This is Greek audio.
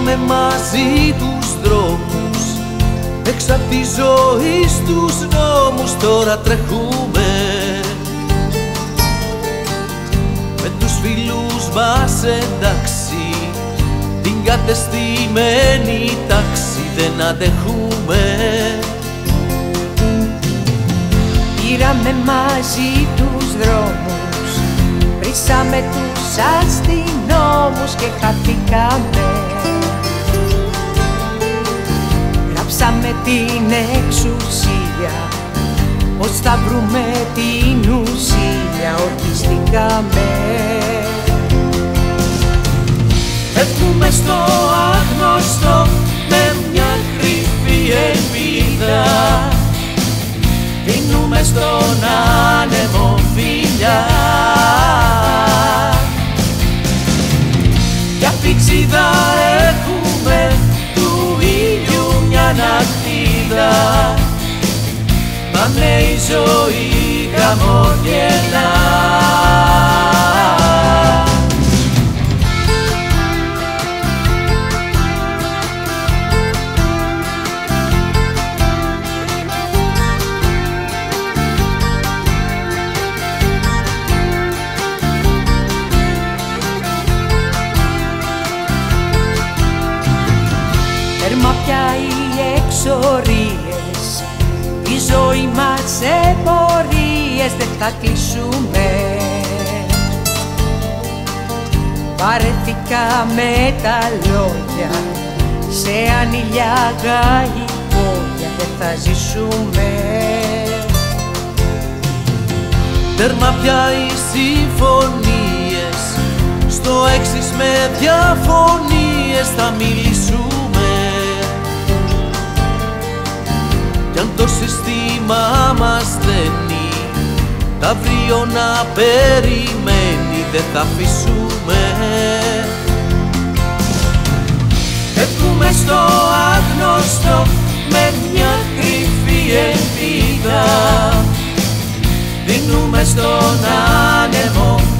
Πήραμε μαζί τους δρόμους, έξω απ' τη ζωή στους νόμους. Τώρα τρέχουμε με τους φίλους μας εντάξει, την κατεστημένη τάξη δεν αντέχουμε. Πήραμε μαζί τους δρόμους, βρήσαμε τους αστυνόμους και χαθήκαμε. Γράψαμε την εξουσία, πως θα βρούμε την ουσία, ορκιστήκαμε. Φεύγουμε στο άγνωστο με μια κρυφή ελπίδα, δίνουμε στον άνεμο φιλιά. Για πηξίδα έχουμε του ήλιου μια ναχτίδα, πάνε η ζωή χαμογελά. Τέρμα πια οι εξορίες, η ζωή μας σε πορείες δεν θα κλείσουμε. Βαρεθήκαμε τα λόγια, σε ανηλιά γαϊπόλια δεν θα ζήσουμε. Τέρμα πια οι συμφωνίες, στο έξις με διαφωνίες θα μιλήσουμε. Κι αν το σύστημα μας στέλνει τ' αύριο να περιμένει, δεν θα αφήσουμε. Φεύγουμε στο άγνωστο με μια κρυφή ελπίδα, δίνουμε στον άνεμο